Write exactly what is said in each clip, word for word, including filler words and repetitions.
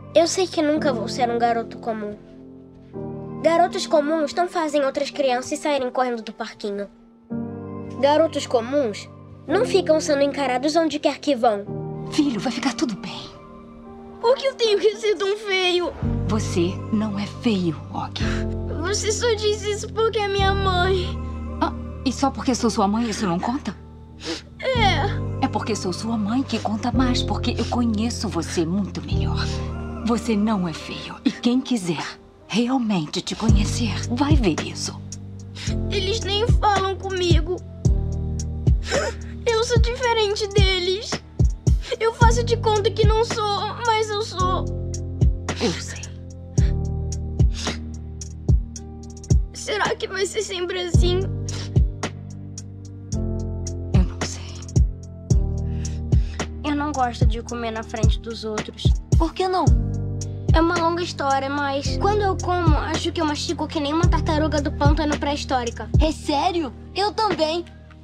Eu sei que nunca vou ser um garoto comum. Garotos comuns não fazem outras crianças saírem correndo do parquinho. Garotos comuns não ficam sendo encarados onde quer que vão. Filho, vai ficar tudo bem. Por que eu tenho que ser tão feio? Você não é feio, Og. Você só disse isso porque é minha mãe. Ah, e só porque sou sua mãe isso não conta? É. É porque sou sua mãe que conta mais, porque eu conheço você muito melhor. Você não é feio. E quem quiser realmente te conhecer vai ver isso. Eles nem falam comigo. Eu sou diferente deles. Eu faço de conta que não sou, mas eu sou. Eu sei. Será que vai ser sempre assim? Eu não sei. Eu não gosto de comer na frente dos outros. Por que não? É uma longa história, mas quando eu como, acho que eu mastigo que nem uma tartaruga do pântano pré-histórica. É sério? Eu também.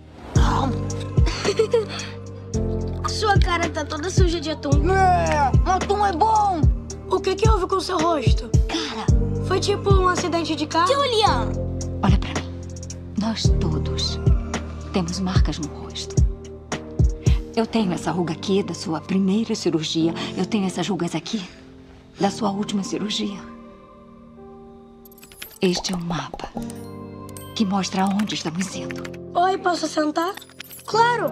Sua cara tá toda suja de atum. É, atum é bom. O que que houve com seu rosto? Cara, foi tipo um acidente de carro? Julian! Olha pra mim. Nós todos temos marcas no rosto. Eu tenho essa ruga aqui da sua primeira cirurgia. Eu tenho essas rugas aqui da sua última cirurgia. Este é um mapa que mostra aonde estamos indo. Oi, posso sentar? Claro!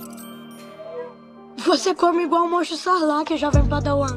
Você come igual um monstro Sarlacc, jovem Padawan.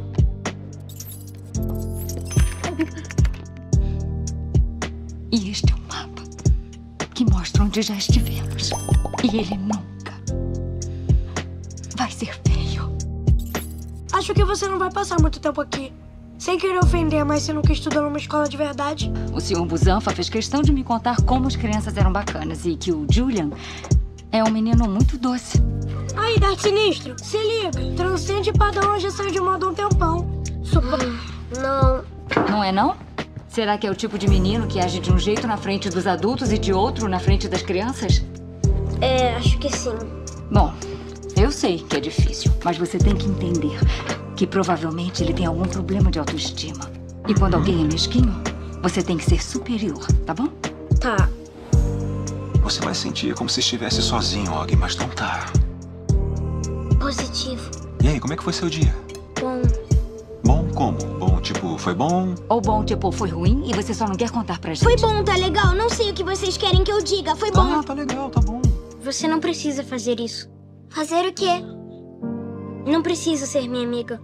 E este é um mapa que mostra onde já estivemos. E ele nunca vai ser feio. Acho que você não vai passar muito tempo aqui. Sem querer ofender, mas você nunca estudou numa escola de verdade? O senhor Busanfa fez questão de me contar como as crianças eram bacanas e que o Julian é um menino muito doce. Aí, Dark Sinistro, se liga. Transcende e Padawan já saiu de moda há um tempão. Super... Não. Não é não? Será que é o tipo de menino que age de um jeito na frente dos adultos e de outro na frente das crianças? É, acho que sim. Bom, eu sei que é difícil, mas você tem que entender que provavelmente ele tem algum problema de autoestima. E quando alguém é mesquinho, você tem que ser superior, tá bom? Tá. Você vai sentir como se estivesse sozinho, Og, mas não tá. Positivo. E aí, como é que foi seu dia? Bom. Bom como? Bom, tipo, foi bom? Ou bom, tipo, foi ruim e você só não quer contar pra gente. Foi bom, tá legal? Não sei o que vocês querem que eu diga. Foi bom. Ah, tá legal, tá bom. Você não precisa fazer isso. Fazer o quê? Não precisa ser minha amiga.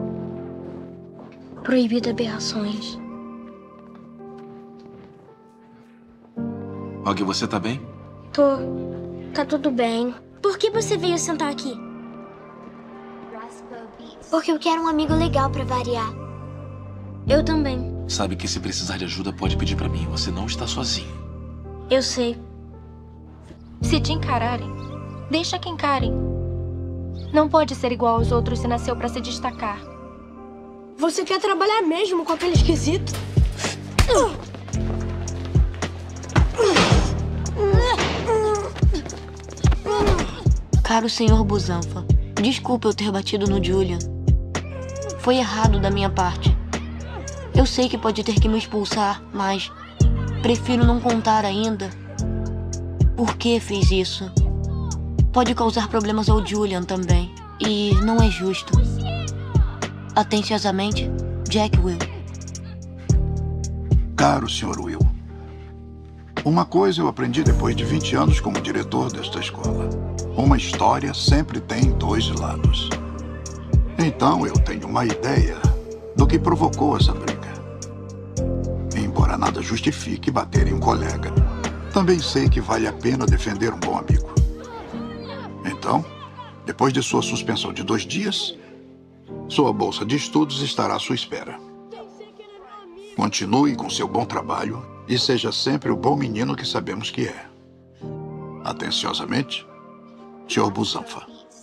Proibido aberrações. Og, você tá bem? Tô. Tá tudo bem. Por que você veio sentar aqui? Porque eu quero um amigo legal pra variar. Eu também. Sabe que se precisar de ajuda, pode pedir pra mim. Você não está sozinho. Eu sei. Se te encararem, deixa que encarem. Não pode ser igual aos outros se nasceu pra se destacar. Você quer trabalhar mesmo com aquele esquisito? Caro senhor Busanfa, desculpe eu ter batido no Julian. Foi errado da minha parte. Eu sei que pode ter que me expulsar, mas prefiro não contar ainda. Por que fez isso? Pode causar problemas ao Julian também. E não é justo. Atenciosamente, Jack Will. Caro senhor Will, uma coisa eu aprendi depois de vinte anos como diretor desta escola. Uma história sempre tem dois lados. Então eu tenho uma ideia do que provocou essa briga. Embora nada justifique bater em um colega, também sei que vale a pena defender um bom amigo. Então, depois de sua suspensão de dois dias, sua bolsa de estudos estará à sua espera. Continue com seu bom trabalho e seja sempre o bom menino que sabemos que é. Atenciosamente, senhor Busanfa.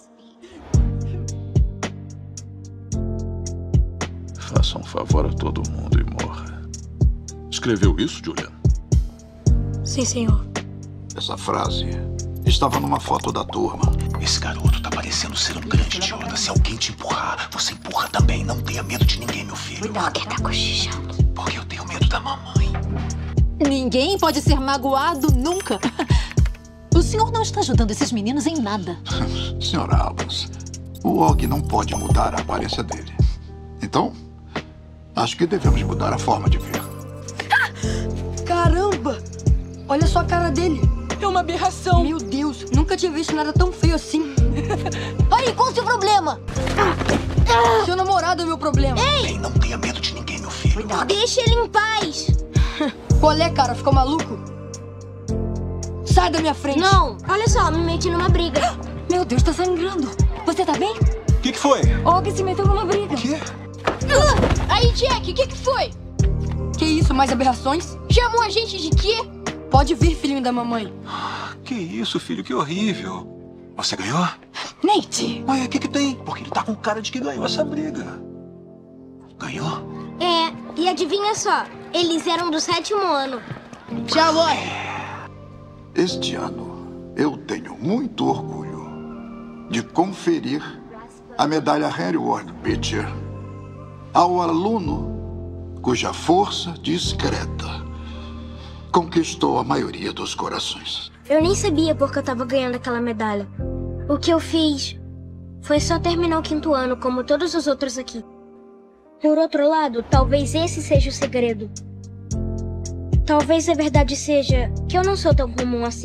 Faça um favor a todo mundo e morra. Escreveu isso, Julian? Sim, senhor. Essa frase estava numa foto da turma. Esse garoto tá parecendo ser um grande idiota. Se alguém te empurrar, você empurra também não tenha medo de ninguém, meu filho. Cuidado, que tá cochichando. Porque eu tenho medo da mamãe. Ninguém pode ser magoado nunca. O senhor não está ajudando esses meninos em nada. senhora Albans, o Og não pode mudar a aparência dele. Então, acho que devemos mudar a forma de ver. Caramba! Olha só a cara dele. É uma aberração. Meu Deus, nunca tinha visto nada tão feio assim. Aí, qual o seu problema? Seu namorado é meu problema. Ei! Bem, não tenha medo de ninguém, meu filho. Cuidado. Deixa ele em paz. Qual é, cara? Ficou maluco? Sai da minha frente. Não, olha só, me meti numa briga. Meu Deus, tá sangrando. Você tá bem? O que, que foi? Og se meteu numa briga. O quê? Aí, Jack, o que que foi? Que isso, mais aberrações? Chamou a gente de quê? Pode vir, filhinho da mamãe. Que isso, filho, que horrível. Você ganhou? Nate! Ué, o que que tem? Porque ele tá com cara de que ganhou essa briga. Ganhou? É, e adivinha só, eles eram do sétimo ano. Tchau, Lore. Este ano, eu tenho muito orgulho de conferir a medalha Henry Ward Beecher ao aluno cuja força discreta conquistou a maioria dos corações. Eu nem sabia porque eu tava ganhando aquela medalha. O que eu fiz foi só terminar o quinto ano, como todos os outros aqui. Por outro lado, talvez esse seja o segredo. Talvez a verdade seja que eu não sou tão comum assim.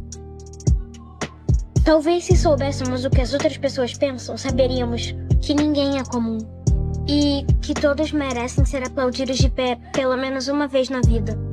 Talvez se soubéssemos o que as outras pessoas pensam, saberíamos que ninguém é comum. E que todos merecem ser aplaudidos de pé pelo menos uma vez na vida.